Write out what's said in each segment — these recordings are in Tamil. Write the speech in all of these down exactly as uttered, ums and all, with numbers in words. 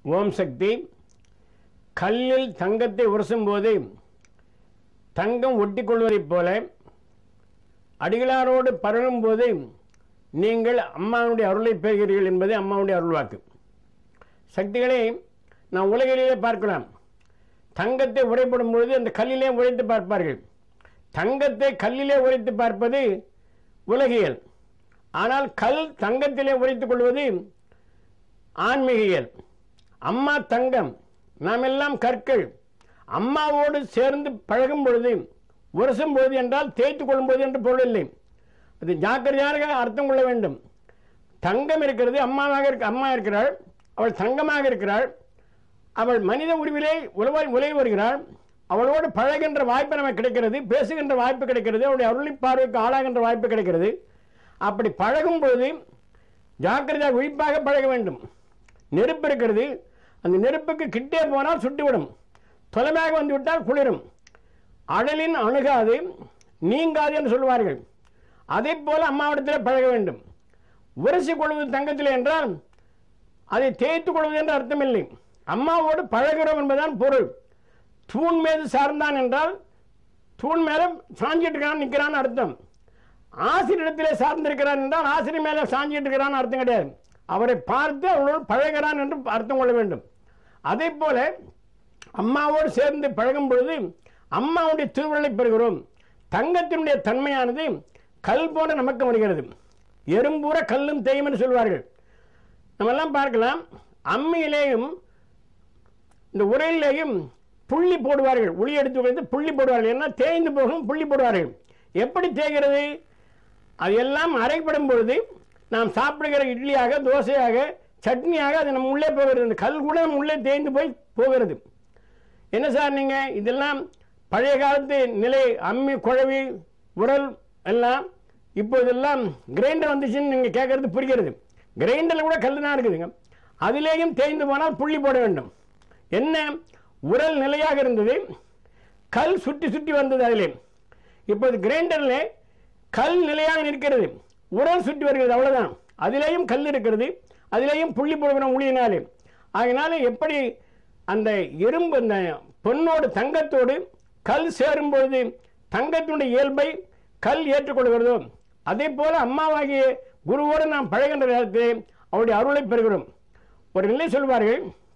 ஓம் சக்தி. கல்லில் தங்கத்தை உரசும் போது தங்கம் ஒட்டி கொள்வதைப் போல அடிகளாரோடு பரவும் போது நீங்கள் அம்மாவுடைய அருளை பெறுகிறீர்கள் என்பது அம்மாவுடைய அருள்வாக்கு. சக்திகளை நாம் உலகிலேயே பார்க்கலாம். தங்கத்தை உரைப்படும் பொழுது அந்த கல்லிலே உரைத்து பார்ப்பார்கள். தங்கத்தை கல்லிலே உரைத்து பார்ப்பது உலகியல். ஆனால் கல் தங்கத்திலே உரைத்துக் கொள்வது ஆன்மீகியல். அம்மா தங்கம், நாம் எல்லாம் கற்கள். அம்மாவோடு சேர்ந்து பழகும் பொழுது, உரசும் பொழுது என்றால் தேய்த்து கொள்ளும் பொழுது என்று பொருள் இல்லை. அது ஜாக்கிரதையாக அர்த்தம் கொள்ள வேண்டும். தங்கம் இருக்கிறது, அம்மாவாக இருக்க அம்மா இருக்கிறாள், அவள் தங்கமாக இருக்கிறாள், அவள் மனித உருவிலே உலவாய் உலகி வருகிறாள். அவளோடு பழகின்ற வாய்ப்பு நமக்கு கிடைக்கிறது, பேசுகின்ற வாய்ப்பு கிடைக்கிறது, அவளுடைய அருளி பார்வைக்கு ஆளாகின்ற வாய்ப்பு கிடைக்கிறது. அப்படி பழகும் பொழுது ஜாக்கிரதையாக விழிப்பாக பழக வேண்டும். நெருப்பு இருக்கிறது, அந்த நெருப்புக்கு கிட்டே போனால் சுட்டுவிடும், தொலைமையாக வந்து விட்டால் குளிரும். அடலின் அணுகாது நீங்காது என்று சொல்வார்கள். அதே போல அம்மாவிடத்தில் பழக வேண்டும். உரசி கொள்வது தங்கத்தில் என்றால் அதை தேய்த்து கொள்வது என்று அர்த்தமில்லை. அம்மாவோடு பழகிறோம் என்பதுதான் பொருள். தூண் மீது சார்ந்தான் என்றால் தூண் மேலே சாஞ்சிட்டு இருக்கிறான் நிற்கிறான்னு அர்த்தம். ஆசிரியரிடத்திலே சார்ந்திருக்கிறான் என்றால் ஆசிரியர் மேலே சாஞ்சிட்டு இருக்கிறான்னு அர்த்தம் கிடையாது. அவரை பார்த்து அவளோடு பழகிறான் என்று அர்த்தம் கொள்ள வேண்டும். அதே போல அம்மாவோடு சேர்ந்து பழகும் பொழுது அம்மாவுடைய திருவுருளை பெறுகிறோம். தங்கத்தினுடைய தன்மையானது கல் போல நமக்கு வருகிறது. எறும்பூர கல்லும் தேயும் என்று சொல்வார்கள். நம்மெல்லாம் பார்க்கலாம். அம்மியிலேயும் இந்த உரையிலேயும் புள்ளி போடுவார்கள். உளி எடுத்து வைத்து புள்ளி போடுவார்கள். ஏன்னா தேய்ந்து போகும், புள்ளி போடுவார்கள். எப்படி தேய்கிறது? அது எல்லாம் அரைப்படும் பொழுது நாம் சாப்பிடுகிற இட்லியாக, தோசையாக, சட்னியாக அது நம்ம உள்ளே போகிறது. அந்த கல் கூட நம்ம உள்ளே தேய்ந்து போய் போகிறது. என்ன சார் நீங்கள் இதெல்லாம் பழைய காலத்து நிலை, அம்மி, குழவி, உரல் எல்லாம் இப்போ இதெல்லாம் கிரைண்டர் வந்துச்சுன்னு நீங்கள் கேட்கறது புரிகிறது. கிரைண்டரில் கூட கல் தான் இருக்குதுங்க. அதிலேயும் தேய்ந்து போனால் புள்ளி போட வேண்டும். என்ன, உரல் நிலையாக இருந்தது, கல் சுற்றி சுற்றி வந்தது அதிலே. இப்போது கிரைண்டரில் கல் நிலையாக நிற்கிறது, உரல் சுற்றி வருகிறது, அவ்வளோதான். அதிலேயும் கல் இருக்கிறது, அதிலேயும் புள்ளி போடுகிறோம் ஊழியினாலே. அதனால எப்படி அந்த இரும்பு அந்த பொன்னோடு தங்கத்தோடு கல் சேரும் பொழுது தங்கத்தினுடைய இயல்பை கல் ஏற்றுக்கொள்கிறதோ அதே போல அம்மாவாகிய குருவோடு நாம் பழகின்ற நேரத்தில் அவருடைய அருளை பெறுகிறோம். ஒரு நிலை சொல்வார்கள்,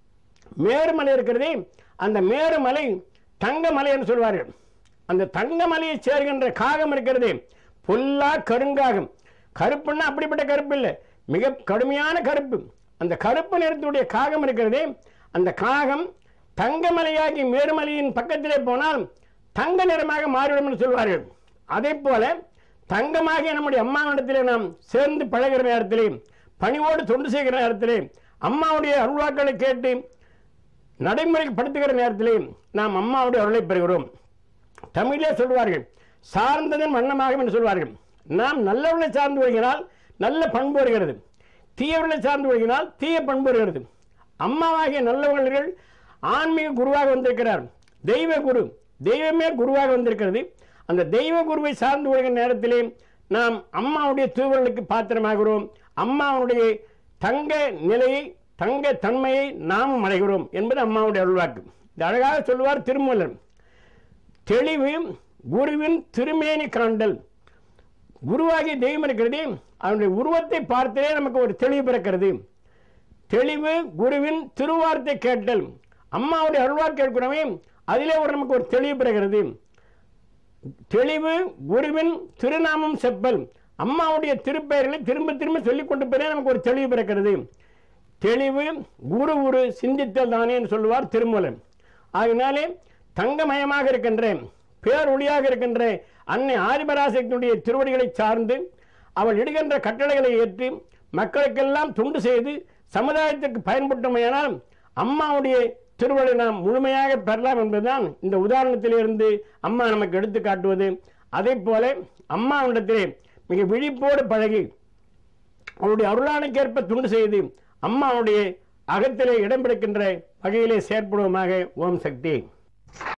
மேருமலை இருக்கிறதே, அந்த மேருமலை தங்க மலை என்று சொல்வார்கள். அந்த தங்க மலையை சேர்கின்ற காகம் இருக்கிறது, பொல்லா கருங்காகம். கருப்புன்னா அப்படிப்பட்ட கருப்பு இல்லை, மிக கடுமையான கருப்பு. அந்த கருப்பு நிறத்துடைய காகம் இருக்கிறதே, அந்த காகம் தங்கமலையாகி மேருமலையின் பக்கத்திலே போனால் தங்க நிறமாக மாறிவிடும் என்று சொல்வார்கள். அதே போல தங்கமாகிய நம்முடைய அம்மாவிடத்திலே நாம் சேர்ந்து பழகிற நேரத்திலே, பணிவோடு தொண்டு செய்கிற நேரத்திலே, அம்மாவுடைய அருள்வாக்களை கேட்டு நடைமுறைப்படுத்துகிற நேரத்திலே நாம் அம்மாவுடைய அருளை பெறுகிறோம். தமிழே சொல்வார்கள், சார்ந்ததன் வண்ணமாகும் என்று சொல்வார்கள். நாம் நல்லவர்களை சார்ந்து வருகிறால் நல்ல பண்பு வருகிறது, தீயவர்களை சார்ந்து வருகிறால் தீய பண்பு வருகிறது. அம்மாவாகிய நல்லவர்கள் ஆன்மீக குருவாக வந்திருக்கிறார். தெய்வ குரு, தெய்வமே குருவாக வந்திருக்கிறது. அந்த தெய்வ குருவை சார்ந்து வருகிற நேரத்திலே நாம் அம்மாவுடைய திருவருளுக்கு பாத்திரமாகிறோம். அம்மாவுடைய தங்க நிலையை, தங்க தன்மையை நாமும் அடைகிறோம் என்பது அம்மாவுடைய அருள்வாக்கு. இது அழகாக சொல்லுவார் திருமூலர். தெளிவு குருவின் திருமேனி காண்டல். குருவாகிய தெய்வம் இருக்கிறது, அவனுடைய உருவத்தை பார்த்தே நமக்கு ஒரு தெளிவு பிறக்கிறது. தெளிவு குருவின் திருவார்த்தை கேட்டல். அம்மாவுடைய அருள்வாக்கு கேட்கிறோமே, அதிலே ஒரு நமக்கு ஒரு தெளிவு பிறக்கிறது. தெளிவு குருவின் திருநாமம் செப்பல். அம்மாவுடைய திருப்பெயர்களை திரும்ப திரும்ப சொல்லிக் கொண்டு போய் நமக்கு ஒரு தெளிவு பிறக்கிறது. தெளிவு குரு உரு சிந்தித்தல் தானே என்று சொல்லுவார் திருமூலன். ஆகினாலே தங்கமயமாக இருக்கின்ற, பேரொளியாக இருக்கின்ற அன்னை ஆதிபராசக்தியுடைய திருவடிகளை சார்ந்து அவள் இடுகின்ற கட்டளைகளை ஏற்று மக்களுக்கெல்லாம் தொண்டு செய்து சமுதாயத்திற்கு பயன்பட்டமையானால் அம்மாவுடைய திருவருளை நாம் முழுமையாக பெறலாம் என்பதுதான் இந்த உதாரணத்திலிருந்து அம்மா நமக்கு எடுத்து காட்டுவது. அதே போல அம்மாவிடத்திலே மிக விழிப்போடு பழகி அவருடைய அருளானைக்கேற்ப துண்டு செய்து அம்மாவுடைய அகத்திலே இடம் பிடிக்கின்ற வகையிலே செயற்படுவோமாக. ஓம் சக்தி.